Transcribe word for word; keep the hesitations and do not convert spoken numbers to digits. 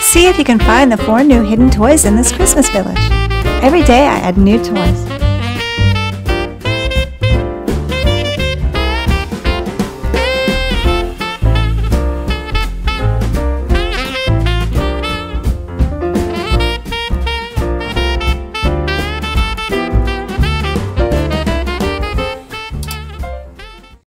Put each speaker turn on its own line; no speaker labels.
See if you can find the four new hidden toys in this Christmas village. Every day I add new toys.